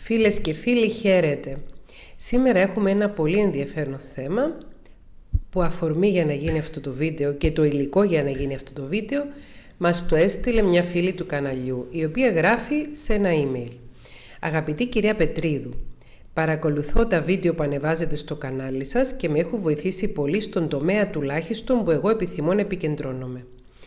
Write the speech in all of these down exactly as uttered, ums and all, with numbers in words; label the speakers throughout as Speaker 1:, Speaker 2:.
Speaker 1: Φίλες και φίλοι, χαίρετε. Σήμερα έχουμε ένα πολύ ενδιαφέρον θέμα που αφορμή για να γίνει αυτό το βίντεο και το υλικό για να γίνει αυτό το βίντεο μας το έστειλε μια φίλη του καναλιού, η οποία γράφει σε ένα email. Αγαπητή κυρία Πετρίδου, παρακολουθώ τα βίντεο που ανεβάζετε στο κανάλι σας και με έχουν βοηθήσει πολύ στον τομέα τουλάχιστον που εγώ επιθυμώ να επικεντρώνομαι.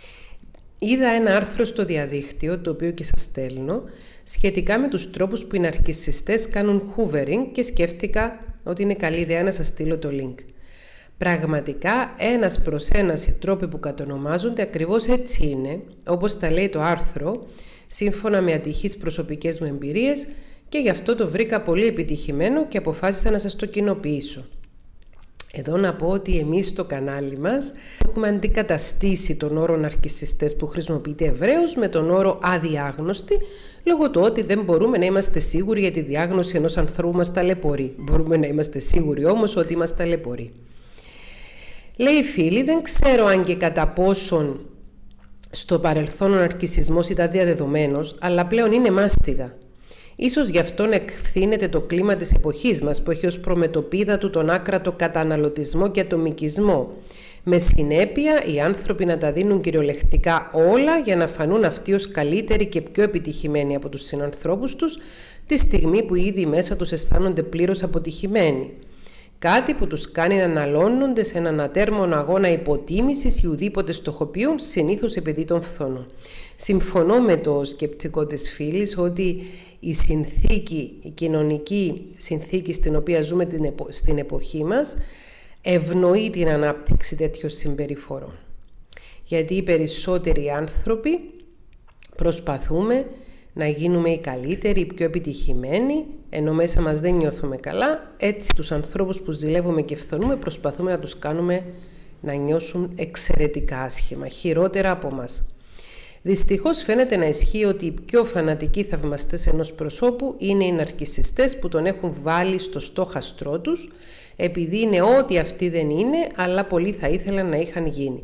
Speaker 1: Είδα ένα άρθρο στο διαδίκτυο, το οποίο και σας στέλνω, σχετικά με τους τρόπους που οι ναρκισσιστές κάνουν hoovering και σκέφτηκα ότι είναι καλή ιδέα να σας στείλω το link. Πραγματικά, ένας προς ένας οι τρόποι που κατονομάζονται ακριβώς έτσι είναι, όπως τα λέει το άρθρο, σύμφωνα με ατυχείς προσωπικές μου εμπειρίες, και γι' αυτό το βρήκα πολύ επιτυχημένο και αποφάσισα να σας το κοινοποιήσω. Εδώ να πω ότι εμείς στο κανάλι μας έχουμε αντικαταστήσει τον όρο ναρκισσιστές που χρησιμοποιείται ευρέως με τον όρο αδιάγνωστοι, λόγω του ότι δεν μπορούμε να είμαστε σίγουροι για τη διάγνωση ενός ανθρώπου μας ταλαιπωρεί. Μπορούμε να είμαστε σίγουροι όμως ότι μας ταλαιπωρεί. Λέει η φίλη, δεν ξέρω αν και κατά πόσον στο παρελθόν ο ναρκισσισμός ήταν διαδεδομένος, αλλά πλέον είναι μάστιγα. Ίσως γι' αυτό να εκφθήνεται το κλίμα της εποχής μας που έχει ως προμετωπίδα του τον άκρατο καταναλωτισμό και ατομικισμό. Με συνέπεια οι άνθρωποι να τα δίνουν κυριολεκτικά όλα για να φανούν αυτοί ως καλύτεροι και πιο επιτυχημένοι από τους συνανθρώπους τους, τη στιγμή που ήδη μέσα τους αισθάνονται πλήρως αποτυχημένοι. Κάτι που τους κάνει να αναλώνονται σε έναν ατέρμονο αγώνα υποτίμησης ή ουδήποτε στοχοποιούν, συνήθως επειδή τον φθονούν. Συμφωνώ με το σκεπτικό της φίλης ότι η συνθήκη, η κοινωνική συνθήκη στην οποία ζούμε την επο... στην εποχή μας ευνοεί την ανάπτυξη τέτοιων συμπεριφορών. Γιατί οι περισσότεροι άνθρωποι προσπαθούμε να γίνουμε οι καλύτεροι, οι πιο επιτυχημένοι, ενώ μέσα μας δεν νιώθουμε καλά. Έτσι τους ανθρώπους που ζηλεύουμε και φθονούμε προσπαθούμε να τους κάνουμε να νιώσουν εξαιρετικά άσχημα, χειρότερα από μας. Δυστυχώς φαίνεται να ισχύει ότι οι πιο φανατικοί θαυμαστές ενός προσώπου είναι οι ναρκισσιστές που τον έχουν βάλει στο στόχαστρό τους, επειδή είναι ό,τι αυτοί δεν είναι, αλλά πολλοί θα ήθελαν να είχαν γίνει.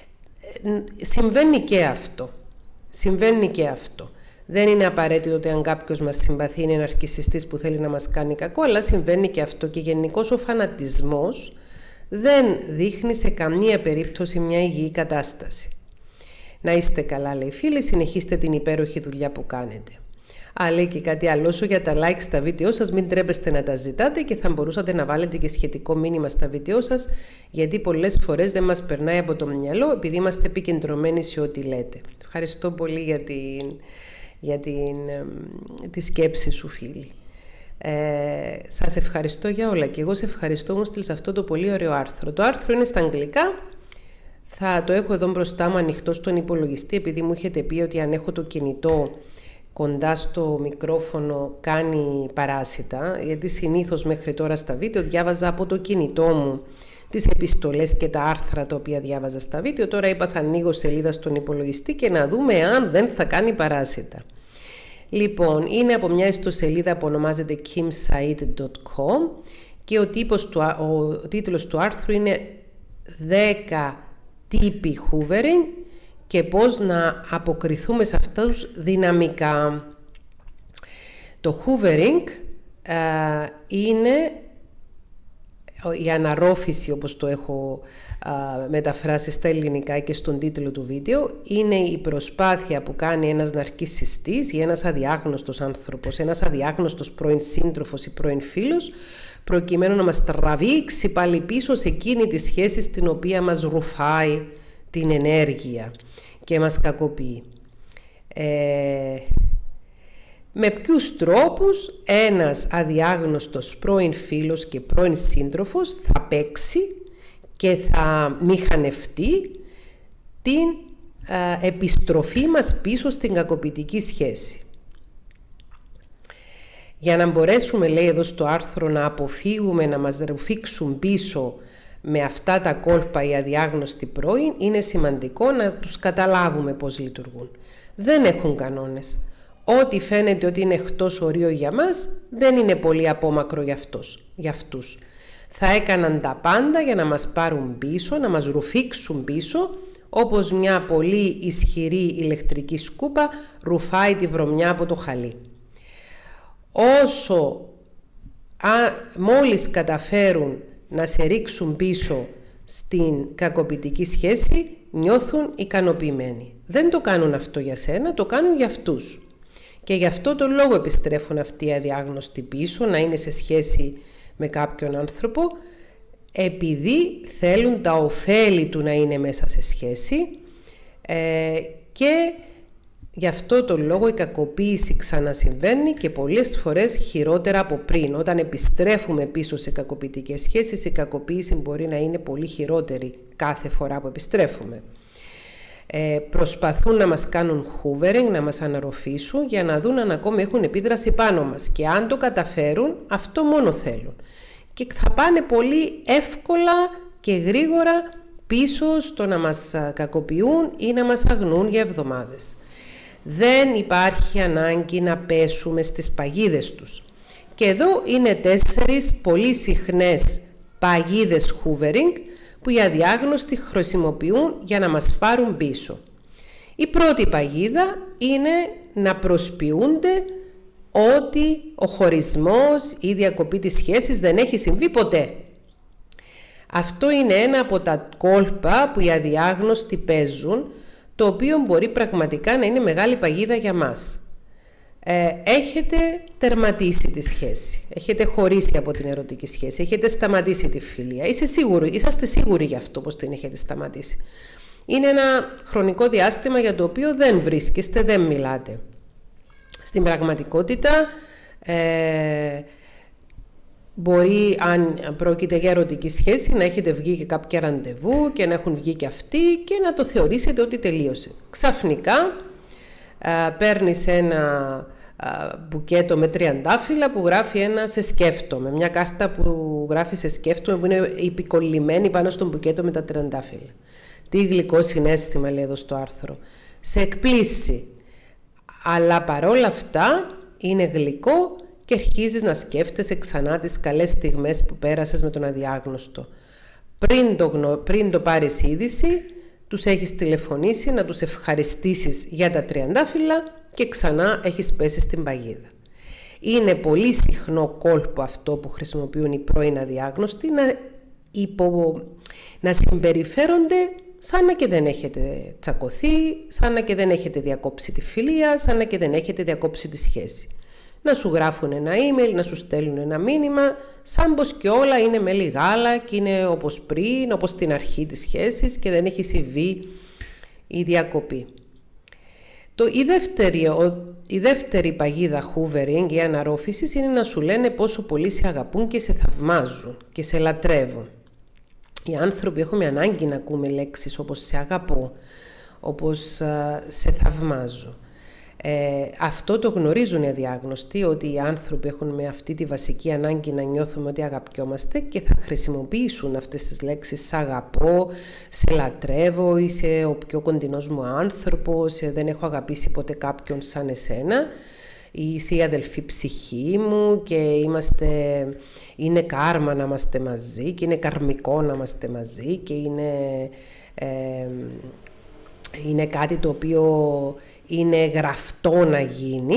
Speaker 1: Συμβαίνει και αυτό. Συμβαίνει και αυτό. Δεν είναι απαραίτητο ότι αν κάποιος μας συμπαθεί είναι ναρκισσιστής που θέλει να μας κάνει κακό, αλλά συμβαίνει και αυτό. Και γενικώς ο φανατισμός δεν δείχνει σε καμία περίπτωση μια υγιή κατάσταση. Να είστε καλά, λέει φίλοι, συνεχίστε την υπέροχη δουλειά που κάνετε. Α, λέει και κάτι άλλο, όσο για τα like στα βίντεο σας, μην τρέπεστε να τα ζητάτε και θα μπορούσατε να βάλετε και σχετικό μήνυμα στα βίντεο σας, γιατί πολλές φορές δεν μας περνάει από το μυαλό, επειδή είμαστε επικεντρωμένοι σε ό,τι λέτε. Ευχαριστώ πολύ για την, για την, τη σκέψη σου, φίλη. Ε, σας ευχαριστώ για όλα και εγώ σε ευχαριστώ μου στείλεις αυτό το πολύ ωραίο άρθρο. Το άρθρο είναι στα αγγλικά. Θα το έχω εδώ μπροστά μου ανοιχτό στον υπολογιστή, επειδή μου έχετε πει ότι αν έχω το κινητό κοντά στο μικρόφωνο κάνει παράσιτα, γιατί συνήθως μέχρι τώρα στα βίντεο διάβαζα από το κινητό μου τις επιστολές και τα άρθρα τα οποία διάβαζα στα βίντεο. Τώρα είπα θα ανοίγω σελίδα στον υπολογιστή και να δούμε αν δεν θα κάνει παράσιτα. Λοιπόν, είναι από μια ιστοσελίδα που ονομάζεται kim said dot com και ο, τύπος του, ο τίτλος του άρθρου είναι δέκα τύποι hoovering και πώς να αποκριθούμε σε αυτούς δυναμικά. Το hoovering ε, είναι η αναρρόφηση, όπως το έχω ε, μεταφράσει στα ελληνικά και στον τίτλο του βίντεο, είναι η προσπάθεια που κάνει ένας ναρκισσιστής ή ένας αδιάγνωστος άνθρωπος, ένας αδιάγνωστος πρώην σύντροφος ή πρώην φίλος, προκειμένου να μας τραβήξει πάλι πίσω σε εκείνη τη σχέση στην οποία μας ρουφάει την ενέργεια και μας κακοποιεί. Ε, με ποιους τρόπους ένας αδιάγνωστος πρώην φίλος και πρώην σύντροφος θα παίξει και θα μηχανευτεί την ε, επιστροφή μας πίσω στην κακοποιητική σχέση. Για να μπορέσουμε, λέει εδώ στο άρθρο, να αποφύγουμε να μας ρουφήξουν πίσω με αυτά τα κόλπα οι αδιάγνωστοι πρώην, είναι σημαντικό να τους καταλάβουμε πώς λειτουργούν. Δεν έχουν κανόνες. Ό,τι φαίνεται ότι είναι εκτός ορίου για μας, δεν είναι πολύ απόμακρο για, αυτός, για αυτούς. Θα έκαναν τα πάντα για να μας πάρουν πίσω, να μας ρουφήξουν πίσω, όπως μια πολύ ισχυρή ηλεκτρική σκούπα ρουφάει τη βρωμιά από το χαλί. όσο α, μόλις καταφέρουν να σε ρίξουν πίσω στην κακοποιητική σχέση, νιώθουν ικανοποιημένοι. Δεν το κάνουν αυτό για σένα, το κάνουν για αυτούς. Και γι' αυτό το λόγο επιστρέφουν αυτοί οι αδιάγνωστοι πίσω, να είναι σε σχέση με κάποιον άνθρωπο, επειδή θέλουν τα ωφέλη του να είναι μέσα σε σχέση, ε, και γι' αυτό το λόγο η κακοποίηση ξανασυμβαίνει και πολλές φορές χειρότερα από πριν. Όταν επιστρέφουμε πίσω σε κακοποιητικές σχέσεις, η κακοποίηση μπορεί να είναι πολύ χειρότερη κάθε φορά που επιστρέφουμε. Ε, προσπαθούν να μας κάνουν hoovering, να μας αναρροφήσουν για να δουν αν ακόμη έχουν επίδραση πάνω μας. Και αν το καταφέρουν, αυτό μόνο θέλουν. Και θα πάνε πολύ εύκολα και γρήγορα πίσω στο να μας κακοποιούν ή να μας αγνούν για εβδομάδες. Δεν υπάρχει ανάγκη να πέσουμε στις παγίδες τους. Και εδώ είναι τέσσερις πολύ συχνές παγίδες hoovering που οι αδιάγνωστοι χρησιμοποιούν για να μας πάρουν πίσω. Η πρώτη παγίδα είναι να προσποιούνται ότι ο χωρισμός ή η διακοπή της σχέσης δεν έχει συμβεί ποτέ. Αυτό είναι ένα από τα κόλπα που οι αδιάγνωστοι παίζουν, το οποίο μπορεί πραγματικά να είναι μεγάλη παγίδα για μας. Ε, έχετε τερματίσει τη σχέση, έχετε χωρίσει από την ερωτική σχέση, έχετε σταματήσει τη φιλία, Είστε σίγουροι, είσαστε σίγουροι γι' αυτό πως την έχετε σταματήσει. Είναι ένα χρονικό διάστημα για το οποίο δεν βρίσκεστε, δεν μιλάτε. Στην πραγματικότητα, ε, μπορεί, αν πρόκειται για ερωτική σχέση, να έχετε βγει και κάποια ραντεβού και να έχουν βγει και αυτοί και να το θεωρήσετε ότι τελείωσε. Ξαφνικά α, παίρνεις ένα α, μπουκέτο με τριαντάφυλλα που γράφει ένα «σε σκέφτομαι». Μια κάρτα που γράφει «σε σκέφτομαι» που είναι επικολλημένη πάνω στον μπουκέτο με τα τριαντάφυλλα. Τι γλυκό συναίσθημα, λέει εδώ στο άρθρο. Σε εκπλήσει. Αλλά παρόλα αυτά είναι γλυκό και αρχίζεις να σκέφτεσαι ξανά τις καλές στιγμές που πέρασες με τον αδιάγνωστο. Πριν το, γνω... πριν το πάρεις είδηση, τους έχεις τηλεφωνήσει να τους ευχαριστήσεις για τα τριαντάφυλλα και ξανά έχεις πέσει στην παγίδα. Είναι πολύ συχνό κόλπο αυτό που χρησιμοποιούν οι πρώην αδιάγνωστοι να, υπο... να συμπεριφέρονται σαν να και δεν έχετε τσακωθεί, σαν να και δεν έχετε διακόψει τη φιλία, σαν να και δεν έχετε διακόψει τη σχέση. Να σου γράφουν ένα email, να σου στέλνουν ένα μήνυμα, σαν πως και όλα είναι μέλι γάλα και είναι όπως πριν, όπως στην αρχή της σχέσης και δεν έχει συμβεί η διακοπή. Το, η, δεύτερη, ο, η δεύτερη παγίδα hoovering ή αναρρόφησης είναι να σου λένε πόσο πολύ σε αγαπούν και σε θαυμάζουν και σε λατρεύουν. Οι άνθρωποι έχουμε ανάγκη να ακούμε λέξεις όπως «σε αγαπώ», όπως α, «σε θαυμάζω». Ε, αυτό το γνωρίζουν οι αδιάγνωστοι, ότι οι άνθρωποι έχουν με αυτή τη βασική ανάγκη να νιώθουμε ότι αγαπιόμαστε και θα χρησιμοποιήσουν αυτές τις λέξεις «σ' αγαπώ», «σε λατρεύω» ή «σε ο πιο κοντινός μου άνθρωπος», «δεν έχω αγαπήσει ποτέ κάποιον σαν εσένα» ή «είσαι η αδελφή ψυχή μου» και είμαστε, είναι κάρμα να είμαστε μαζί και είναι καρμικό να είμαστε μαζί και είναι, ε, είναι κάτι το οποίο είναι γραφτό να γίνει.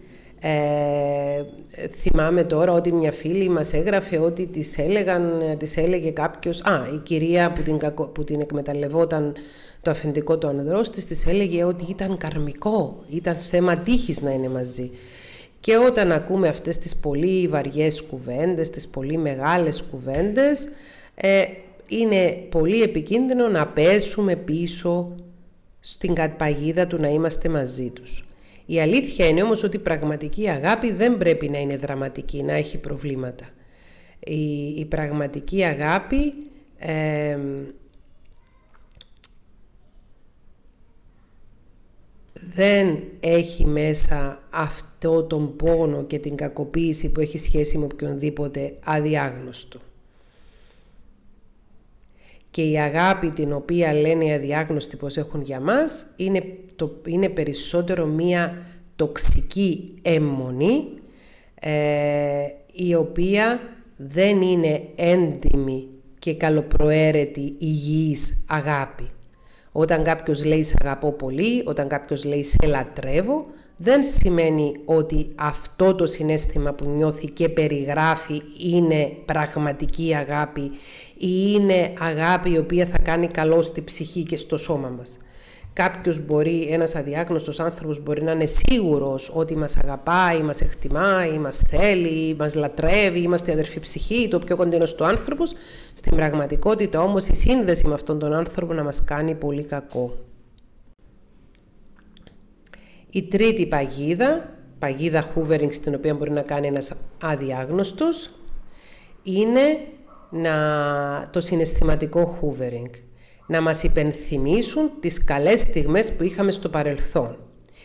Speaker 1: Ε, θυμάμαι τώρα ότι μια φίλη μας έγραφε ότι της, έλεγαν, της έλεγε κάποιος, α, η κυρία που την, κακο, που την εκμεταλλευόταν το αφεντικό του ανδρός της, της έλεγε ότι ήταν καρμικό, ήταν θέμα τύχης να είναι μαζί. Και όταν ακούμε αυτές τις πολύ βαριές κουβέντες, τις πολύ μεγάλες κουβέντες, ε, είναι πολύ επικίνδυνο να πέσουμε πίσω στην παγίδα του να είμαστε μαζί τους. Η αλήθεια είναι όμως ότι η πραγματική αγάπη δεν πρέπει να είναι δραματική, να έχει προβλήματα. Η, η πραγματική αγάπη ε, δεν έχει μέσα αυτό τον πόνο και την κακοποίηση που έχει σχέση με οποιονδήποτε αδιάγνωστο. Και η αγάπη την οποία λένε οι αδιάγνωστοι πως έχουν για μας είναι, το, είναι περισσότερο μία τοξική αιμονή ε, η οποία δεν είναι έντιμη και καλοπροαίρετη υγιής αγάπη. Όταν κάποιος λέει «σ' αγαπώ πολύ», όταν κάποιος λέει «σε λατρεύω», δεν σημαίνει ότι αυτό το συναίσθημα που νιώθει και περιγράφει είναι πραγματική αγάπη ή είναι αγάπη η οποία θα κάνει καλό στη ψυχή και στο σώμα μας. Κάποιος μπορεί, ένας αδιάγνωστος άνθρωπος μπορεί να είναι σίγουρος ότι μας αγαπάει, μας εκτιμάει, μας θέλει, μας λατρεύει, είμαστε αδερφή ψυχή, το πιο κοντινός του άνθρωπος. Στην πραγματικότητα όμως η σύνδεση με αυτόν τον άνθρωπο να μας κάνει πολύ κακό. Η τρίτη παγίδα, παγίδα hoovering στην οποία μπορεί να κάνει ένας αδιάγνωστος, είναι να, το συναισθηματικό hoovering. Να μας υπενθυμίσουν τις καλές στιγμές που είχαμε στο παρελθόν.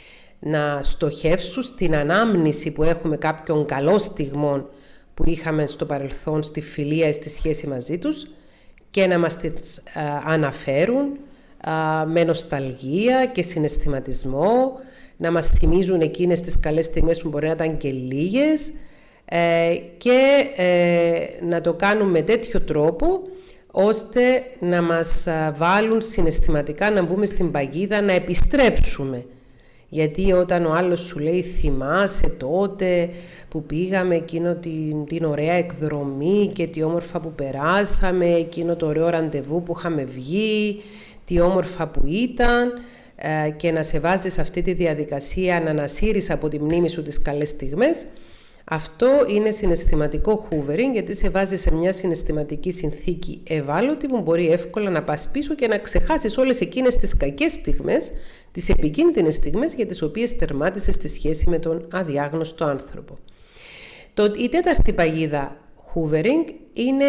Speaker 1: Να στοχεύσουν στην ανάμνηση που έχουμε κάποιων καλών στιγμών που είχαμε στο παρελθόν, στη φιλία ή στη σχέση μαζί τους και να μας τις α, αναφέρουν α, με νοσταλγία και συναισθηματισμό, να μας θυμίζουν εκείνες τις καλές στιγμές που μπορεί να ήταν και λίγες ε, και ε, να το κάνουν με τέτοιο τρόπο ώστε να μας βάλουν συναισθηματικά να μπούμε στην παγίδα, να επιστρέψουμε. Γιατί όταν ο άλλος σου λέει θυμάσαι τότε που πήγαμε εκείνο την, την ωραία εκδρομή και τι όμορφα που περάσαμε, εκείνο το ωραίο ραντεβού που είχαμε βγει, τι όμορφα που ήταν, ε, και να σε βάζεις σε αυτή τη διαδικασία να ανασύρεις από τη μνήμη σου τις καλές στιγμές, αυτό είναι συναισθηματικό hoovering, γιατί σε βάζει σε μια συναισθηματική συνθήκη ευάλωτη που μπορεί εύκολα να πας πίσω και να ξεχάσεις όλες εκείνες τις κακές στιγμές, τις επικίνδυνες στιγμές για τις οποίες τερμάτισες τη σχέση με τον αδιάγνωστο άνθρωπο. Το, η τέταρτη παγίδα hoovering είναι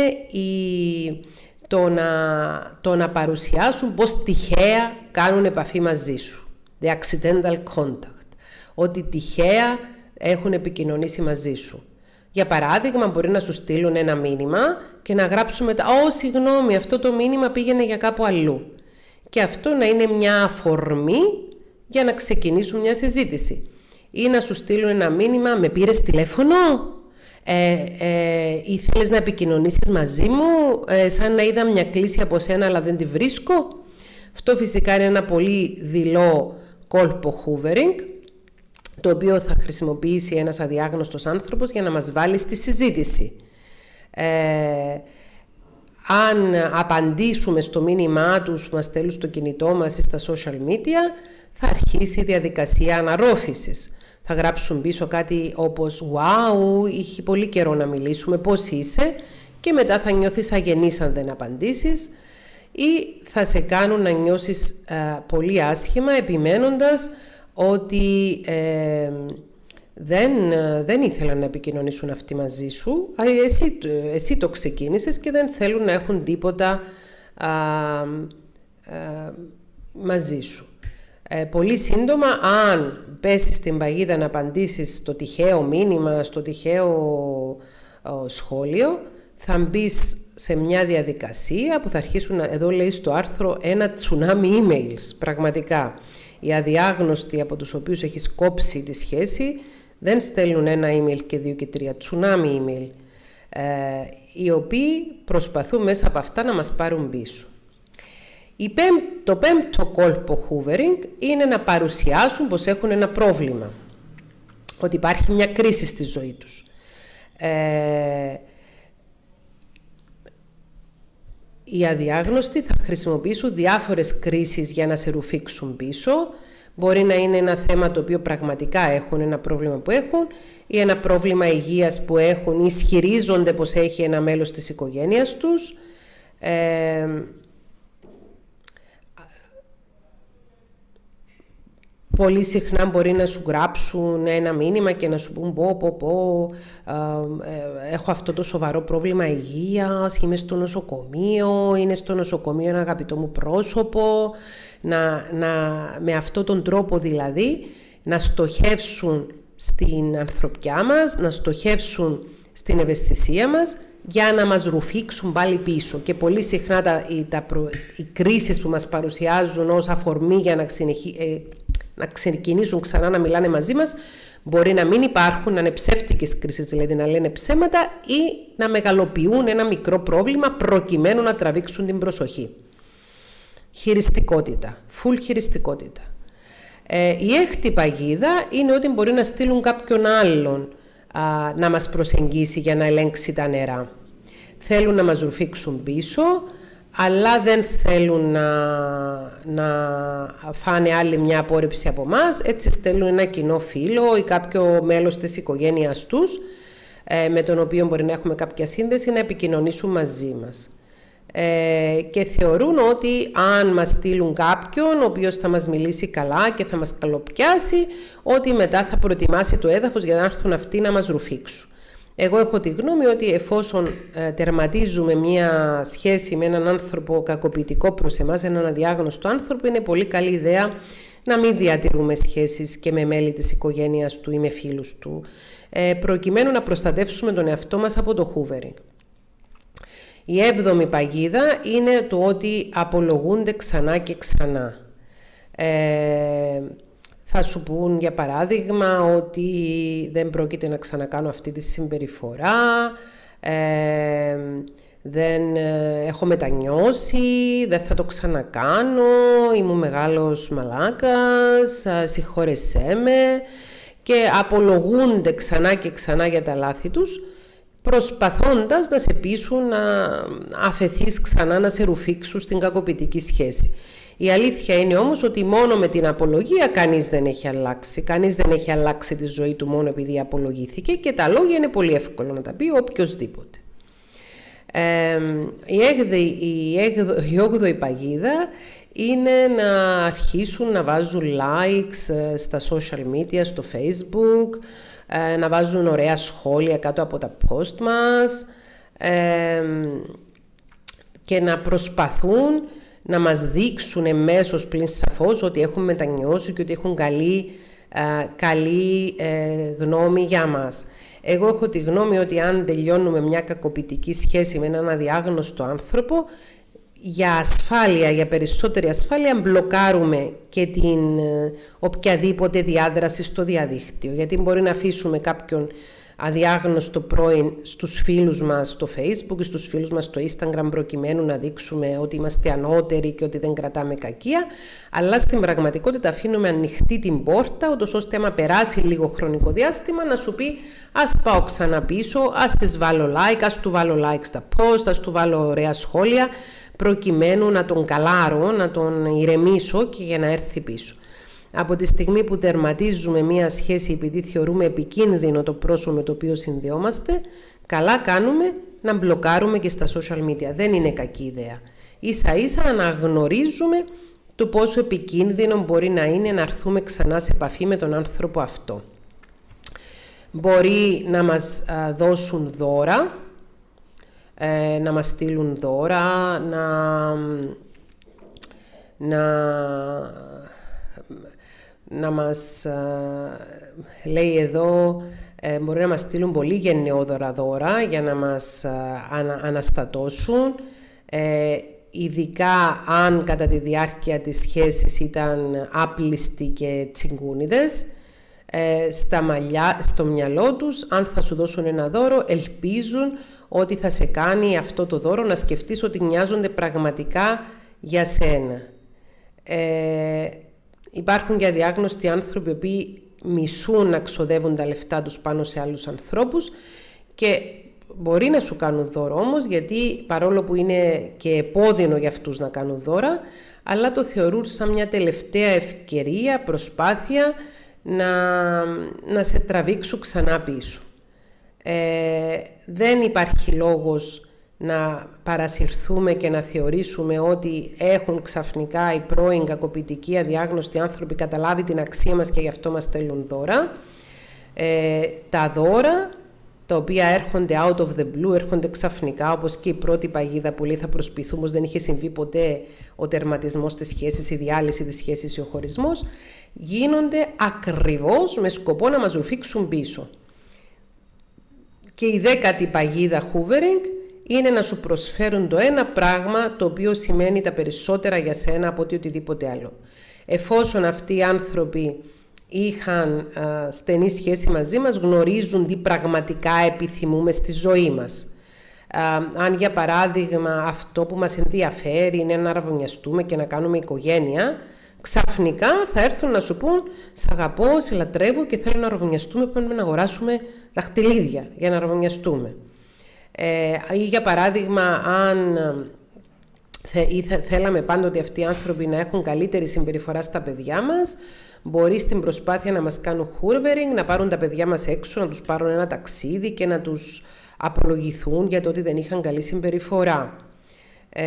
Speaker 1: η, το, να, το να παρουσιάσουν πώς τυχαία κάνουν επαφή μαζί σου. The accidental contact. Ότι τυχαία έχουν επικοινωνήσει μαζί σου. Για παράδειγμα, μπορεί να σου στείλουν ένα μήνυμα και να γράψουν μετά «Ω, συγγνώμη, αυτό το μήνυμα πήγαινε για κάπου αλλού». Και αυτό να είναι μια αφορμή για να ξεκινήσουν μια συζήτηση. Ή να σου στείλουν ένα μήνυμα «Με πήρες τηλέφωνο» ε, ε, ή «Θέλεις να επικοινωνήσεις μαζί μου, ε, σαν να είδα μια κλήση από σένα αλλά δεν τη βρίσκω». Αυτό φυσικά είναι ένα πολύ δειλό κόλπο hoovering, το οποίο θα χρησιμοποιήσει ένας αδιάγνωστος άνθρωπος για να μας βάλει στη συζήτηση. Ε, αν απαντήσουμε στο μήνυμά τους που μας στέλνουν στο κινητό μας ή στα social media, θα αρχίσει η διαδικασία αναρρόφησης. Θα γράψουν πίσω κάτι όπως «Wow, είχε πολύ καιρό να μιλήσουμε, πώς είσαι?» και μετά θα νιώθεις αγενής αν δεν απαντήσεις, ή θα σε κάνουν να νιώσεις ε, πολύ άσχημα επιμένοντας ότι ε, δεν, δεν ήθελαν να επικοινωνήσουν αυτοί μαζί σου, εσύ, εσύ το ξεκίνησες και δεν θέλουν να έχουν τίποτα α, α, μαζί σου. Ε, πολύ σύντομα, αν πέσεις στην παγίδα να απαντήσεις στο τυχαίο μήνυμα, στο τυχαίο ο, σχόλιο, θα μπεις σε μια διαδικασία που θα αρχίσουν, εδώ λέει στο άρθρο, ένα τσουνάμι emails, πραγματικά. Οι αδιάγνωστοι από τους οποίους έχεις κόψει τη σχέση δεν στέλνουν ένα email και δύο και τρία, τσουνάμι email, ε, οι οποίοι προσπαθούν μέσα από αυτά να μας πάρουν πίσω. Η πέμ, το πέμπτο κόλπο hoovering είναι να παρουσιάσουν πως έχουν ένα πρόβλημα, ότι υπάρχει μια κρίση στη ζωή τους. Ε, Οι αδιάγνωστοι θα χρησιμοποιήσουν διάφορες κρίσεις για να σε ρουφήξουν πίσω. Μπορεί να είναι ένα θέμα το οποίο πραγματικά έχουν, ένα πρόβλημα που έχουν, ή ένα πρόβλημα υγείας που έχουν, ή ισχυρίζονται πως έχει ένα μέλος της οικογένειας τους. Ε, Πολύ συχνά μπορεί να σου γράψουν ένα μήνυμα και να σου πούν πω, πω, πω, ε, έχω αυτό το σοβαρό πρόβλημα υγείας, είμαι στο νοσοκομείο, είναι στο νοσοκομείο ένα αγαπητό μου πρόσωπο. Να, να, με αυτόν τον τρόπο δηλαδή να στοχεύσουν στην ανθρωπιά μας, να στοχεύσουν στην ευαισθησία μας για να μας ρουφήξουν πάλι πίσω. Και πολύ συχνά τα, οι, τα προ, οι κρίσεις που μας παρουσιάζουν ως αφορμή για να συνεχί, ε, να ξεκινήσουν ξανά να μιλάνε μαζί μας, μπορεί να μην υπάρχουν, να είναι ψεύτικες κρίσεις, δηλαδή να λένε ψέματα ή να μεγαλοποιούν ένα μικρό πρόβλημα προκειμένου να τραβήξουν την προσοχή. Χειριστικότητα, full χειριστικότητα. Ε, η έκτη παγίδα είναι ότι μπορεί να στείλουν κάποιον άλλον α, να μας προσεγγίσει για να ελέγξει τα νερά. Θέλουν να μας ρουφήξουν πίσω, αλλά δεν θέλουν να, να φάνε άλλη μια απόρριψη από μας, έτσι στέλνουν ένα κοινό φίλο ή κάποιο μέλος της οικογένειας τους, ε, με τον οποίο μπορεί να έχουμε κάποια σύνδεση, να επικοινωνήσουν μαζί μας. Ε, και θεωρούν ότι αν μας στείλουν κάποιον ο οποίος θα μας μιλήσει καλά και θα μας καλοπιάσει, ότι μετά θα προετοιμάσει το έδαφος για να έρθουν αυτοί να μας ρουφήξουν. Εγώ έχω τη γνώμη ότι εφόσον ε, τερματίζουμε μια σχέση με έναν άνθρωπο κακοποιητικό προς εμάς, έναν αδιάγνωστο άνθρωπο, είναι πολύ καλή ιδέα να μην διατηρούμε σχέσεις και με μέλη της οικογένειας του ή με φίλους του, ε, προκειμένου να προστατεύσουμε τον εαυτό μας από το hoovering. Η έβδομη παγίδα είναι το ότι απολογούνται ξανά και ξανά. Ε, θα σου πούν για παράδειγμα ότι δεν πρόκειται να ξανακάνω αυτή τη συμπεριφορά, ε, δεν ε, έχω μετανιώσει, δεν θα το ξανακάνω, ήμουν μεγάλος μαλάκας, συγχώρεσέ με, και απολογούνται ξανά και ξανά για τα λάθη τους, προσπαθώντας να σε πείσουν να αφεθείς ξανά να σε ρουφήξουν στην κακοποιητική σχέση. Η αλήθεια είναι όμως ότι μόνο με την απολογία κανείς δεν έχει αλλάξει. Κανείς δεν έχει αλλάξει τη ζωή του μόνο επειδή απολογήθηκε, και τα λόγια είναι πολύ εύκολο να τα πει οποιοσδήποτε. Ε, η, έγδη, η, έγδο, η όγδοη παγίδα είναι να αρχίσουν να βάζουν likes στα social media, στο Facebook, να βάζουν ωραία σχόλια κάτω από τα post μας, ε, και να προσπαθούν να μας δείξουν εμέσως πλην σαφώς ότι έχουν μετανιώσει και ότι έχουν καλή, ε, καλή ε, γνώμη για μας. Εγώ έχω τη γνώμη ότι αν τελειώνουμε μια κακοποιητική σχέση με έναν αδιάγνωστο άνθρωπο, για ασφάλεια, για περισσότερη ασφάλεια, μπλοκάρουμε και την ε, οποιαδήποτε διάδραση στο διαδίκτυο. Γιατί μπορεί να αφήσουμε κάποιον αδιάγνωστο πρώην στους φίλους μας στο Facebook ή στους φίλους μας στο Instagram, προκειμένου να δείξουμε ότι είμαστε ανώτεροι και ότι δεν κρατάμε κακία, αλλά στην πραγματικότητα αφήνουμε ανοιχτή την πόρτα, ούτως ώστε άμα περάσει λίγο χρονικό διάστημα να σου πει ας πάω ξανά πίσω, ας τις βάλω like, ας του βάλω like στα post, ας του βάλω ωραία σχόλια, προκειμένου να τον καλάρω, να τον ηρεμήσω και για να έρθει πίσω. Από τη στιγμή που τερματίζουμε μία σχέση επειδή θεωρούμε επικίνδυνο το πρόσωπο με το οποίο συνδεόμαστε, καλά κάνουμε να μπλοκάρουμε και στα social media. Δεν είναι κακή ιδέα. Ίσα ίσα αναγνωρίζουμε το πόσο επικίνδυνο μπορεί να είναι να έρθουμε ξανά σε επαφή με τον άνθρωπο αυτό. Μπορεί να μας δώσουν δώρα, να μας στείλουν δώρα, να... να να μας λέει εδώ, ε, μπορεί να μας στείλουν πολύ γενναιόδωρα δώρα για να μας ανα, αναστατώσουν, ε, ειδικά αν κατά τη διάρκεια της σχέσης ήταν άπλιστοι και τσιγκούνιδες. Ε, στα μαλλιά, στο μυαλό τους, αν θα σου δώσουν ένα δώρο, ελπίζουν ότι θα σε κάνει αυτό το δώρο να σκεφτείς ότι νοιάζονται πραγματικά για σένα. Ε, Υπάρχουν και αδιάγνωστοι άνθρωποι οι οποίοι μισούν να ξοδεύουν τα λεφτά τους πάνω σε άλλους ανθρώπους, και μπορεί να σου κάνουν δώρο όμως, γιατί παρόλο που είναι και επώδυνο για αυτούς να κάνουν δώρα, αλλά το θεωρούν σαν μια τελευταία ευκαιρία, προσπάθεια να, να σε τραβήξουν ξανά πίσω. Ε, δεν υπάρχει λόγος να παρασυρθούμε και να θεωρήσουμε ότι έχουν ξαφνικά οι πρώην κακοποιητικοί αδιάγνωστοι άνθρωποι καταλάβει την αξία μας και γι' αυτό μας στέλνουν δώρα. Ε, τα δώρα, τα οποία έρχονται out of the blue, έρχονται ξαφνικά, όπως και η πρώτη παγίδα που λέει θα προσποιηθούμε πως δεν είχε συμβεί ποτέ ο τερματισμός της σχέσης, η διάλυση της σχέσης ή ο χωρισμός, γίνονται ακριβώς με σκοπό να μας ρουφήξουν πίσω. Και η δέκατη παγίδα hoovering είναι να σου προσφέρουν το ένα πράγμα το οποίο σημαίνει τα περισσότερα για σένα από ότι οτιδήποτε άλλο. Εφόσον αυτοί οι άνθρωποι είχαν α, στενή σχέση μαζί μας, γνωρίζουν τι πραγματικά επιθυμούμε στη ζωή μας. Α, αν για παράδειγμα αυτό που μας ενδιαφέρει είναι να αραβωνιαστούμε και να κάνουμε οικογένεια, Ξαφνικά θα έρθουν να σου πούν «Σ' αγαπώ, σε λατρεύω και θέλω να ροβωνιαστούμε, πρέπει να αγοράσουμε δαχτυλίδια για να ροβωνιαστούμε». Ε, ή για παράδειγμα, αν θε, ή θε, θέλαμε πάντοτε αυτοί οι άνθρωποι να έχουν καλύτερη συμπεριφορά στα παιδιά μας, μπορεί στην προσπάθεια να μας κάνουν hoovering, να πάρουν τα παιδιά μας έξω, να τους πάρουν ένα ταξίδι και να τους απολογηθούν για το ότι δεν είχαν καλή συμπεριφορά. Ε,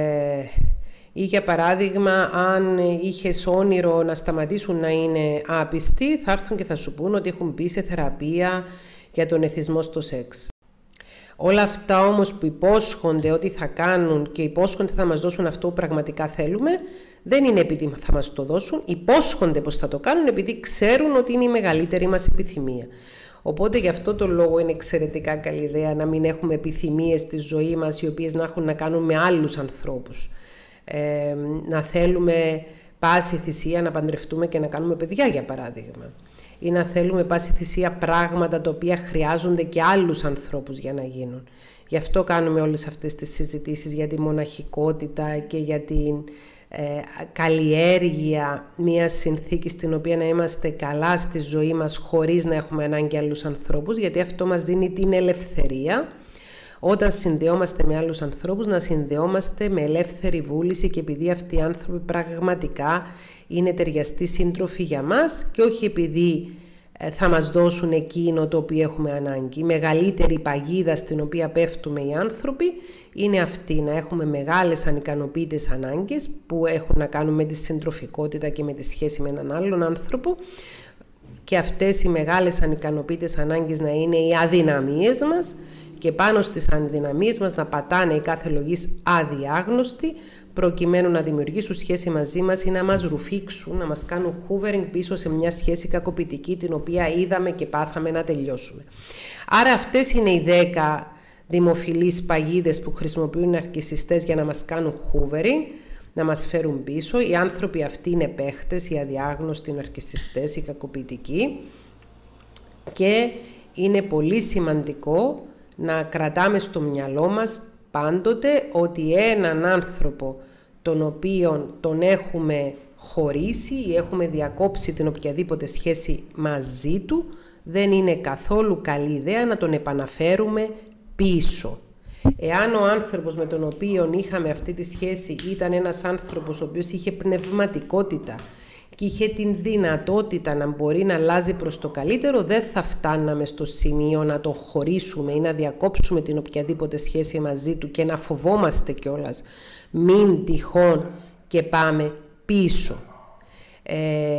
Speaker 1: ή για παράδειγμα, αν είχες όνειρο να σταματήσουν να είναι άπιστοι, θα έρθουν και θα σου πούν ότι έχουν μπει σε θεραπεία για τον εθισμό στο σεξ. Όλα αυτά όμως που υπόσχονται ότι θα κάνουν και υπόσχονται θα μας δώσουν αυτό που πραγματικά θέλουμε, δεν είναι επειδή θα μας το δώσουν, υπόσχονται πως θα το κάνουν επειδή ξέρουν ότι είναι η μεγαλύτερη μας επιθυμία. Οπότε γι' αυτό το λόγο είναι εξαιρετικά καλή ιδέα να μην έχουμε επιθυμίες στη ζωή μας οι οποίες να έχουν να κάνουν με άλλους ανθρώπους. Ε, να θέλουμε πάση θυσία να παντρευτούμε και να κάνουμε παιδιά, για παράδειγμα. Ή να θέλουμε πάση θυσία πράγματα τα οποία χρειάζονται και άλλους ανθρώπους για να γίνουν. Γι' αυτό κάνουμε όλες αυτές τις συζητήσεις για τη μοναχικότητα και για την ε, καλλιέργεια μιας συνθήκης στην οποία να είμαστε καλά στη ζωή μας χωρίς να έχουμε ανάγκη άλλους ανθρώπους, γιατί αυτό μας δίνει την ελευθερία όταν συνδεόμαστε με άλλους ανθρώπους να συνδεόμαστε με ελεύθερη βούληση και επειδή αυτοί οι άνθρωποι πραγματικά είναι ταιριαστοί σύντροφοι για μας και όχι επειδή θα μας δώσουν εκείνο το οποίο έχουμε ανάγκη. Η μεγαλύτερη παγίδα στην οποία πέφτουμε οι άνθρωποι είναι αυτή, να έχουμε μεγάλες ανικανοποιητές ανάγκες που έχουν να κάνουν με τη συντροφικότητα και με τη σχέση με έναν άλλον άνθρωπο και αυτές οι μεγάλες ανικανοποιητές ανάγκες να είναι οι αδυναμίες μας και πάνω στις αδυναμίες μας να πατάνε οι κάθε λογής αδιάγνωστοι προκειμένου να δημιουργήσουν σχέση μαζί μας ή να μας ρουφήξουν, να μας κάνουν hoovering πίσω σε μια σχέση κακοποιητική την οποία είδαμε και πάθαμε να τελειώσουμε. Άρα αυτές είναι οι δέκα δημοφιλείς παγίδες που χρησιμοποιούν οι ναρκισσιστές για να μας κάνουν hoovering, να μας φέρουν πίσω. Οι άνθρωποι αυτοί είναι παίχτες, οι αδιάγνωστοι, οι ναρκισσιστές, οι κακοποιητικοί και είναι πολύ σημαντικό να κρατάμε στο μυαλό μας πάντοτε ότι έναν άνθρωπο τον οποίον τον έχουμε χωρίσει ή έχουμε διακόψει την οποιαδήποτε σχέση μαζί του, δεν είναι καθόλου καλή ιδέα να τον επαναφέρουμε πίσω. Εάν ο άνθρωπος με τον οποίο είχαμε αυτή τη σχέση ήταν ένας άνθρωπος ο οποίος είχε πνευματικότητα και είχε την δυνατότητα να μπορεί να αλλάζει προς το καλύτερο, δεν θα φτάναμε στο σημείο να τον χωρίσουμε ή να διακόψουμε την οποιαδήποτε σχέση μαζί του και να φοβόμαστε κιόλας μην τυχόν και πάμε πίσω. Ε,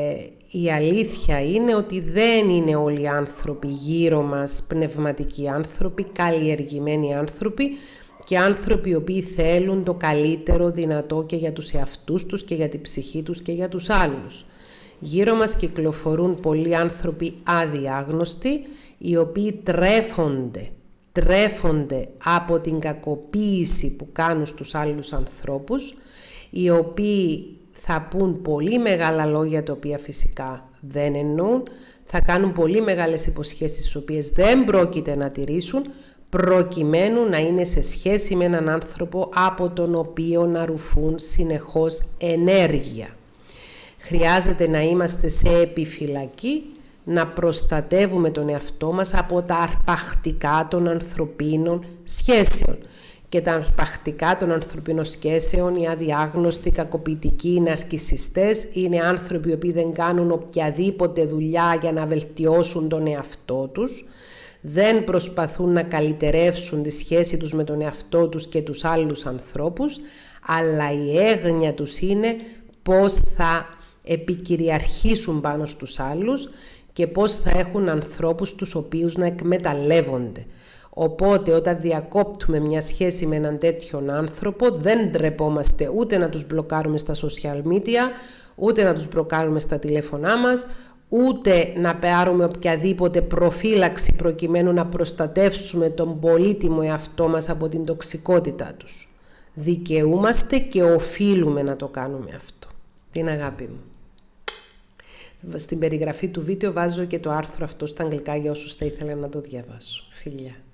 Speaker 1: η αλήθεια είναι ότι δεν είναι όλοι οι άνθρωποι γύρω μας πνευματικοί άνθρωποι, καλλιεργημένοι άνθρωποι και άνθρωποι οι οποίοι θέλουν το καλύτερο δυνατό και για τους εαυτούς τους και για την ψυχή τους και για τους άλλους. Γύρω μας κυκλοφορούν πολλοί άνθρωποι αδιάγνωστοι, οι οποίοι τρέφονται, τρέφονται από την κακοποίηση που κάνουν στους άλλους ανθρώπους, οι οποίοι θα πούν πολύ μεγάλα λόγια τα οποία φυσικά δεν εννοούν, θα κάνουν πολύ μεγάλες υποσχέσεις τις οποίες δεν πρόκειται να τηρήσουν, προκειμένου να είναι σε σχέση με έναν άνθρωπο από τον οποίο να ρουφούν συνεχώς ενέργεια. Χρειάζεται να είμαστε σε επιφυλακή, να προστατεύουμε τον εαυτό μας από τα αρπακτικά των ανθρωπίνων σχέσεων. Και τα αρπακτικά των ανθρωπίνων σχέσεων, οι αδιάγνωστοι, κακοποιητικοί, οι ναρκισσιστές, είναι άνθρωποι οι οποίοι δεν κάνουν οποιαδήποτε δουλειά για να βελτιώσουν τον εαυτό τους, δεν προσπαθούν να καλυτερεύσουν τη σχέση τους με τον εαυτό τους και τους άλλους ανθρώπους, αλλά η έγνοια τους είναι πώς θα επικυριαρχήσουν πάνω στους άλλους και πώς θα έχουν ανθρώπους τους οποίους να εκμεταλλεύονται. Οπότε όταν διακόπτουμε μια σχέση με έναν τέτοιον άνθρωπο δεν ντρεπόμαστε ούτε να τους μπλοκάρουμε στα social media, ούτε να τους μπλοκάρουμε στα τηλέφωνά μας, ούτε να πάρουμε οποιαδήποτε προφύλαξη προκειμένου να προστατεύσουμε τον πολύτιμο εαυτό μας από την τοξικότητά τους. Δικαιούμαστε και οφείλουμε να το κάνουμε αυτό. Την αγάπη μου. Στην περιγραφή του βίντεο βάζω και το άρθρο αυτό στα αγγλικά για όσους θα ήθελαν να το διαβάσω. Φιλιά.